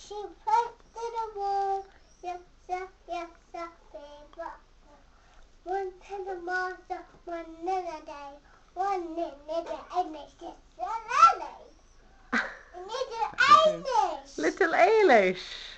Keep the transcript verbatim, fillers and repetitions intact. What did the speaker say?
she put to the wall. Yes, sir, yes, sir, baby. One to the master, one in a day. One in little English, just a lady. Little English. Little Eilish.